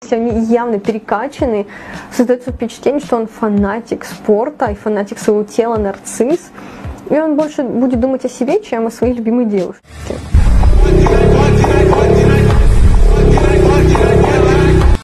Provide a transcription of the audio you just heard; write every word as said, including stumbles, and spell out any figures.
Они явно перекачаны, создается впечатление, что он фанатик спорта и фанатик своего тела, нарцисс, и он больше будет думать о себе, чем о своей любимой девушке.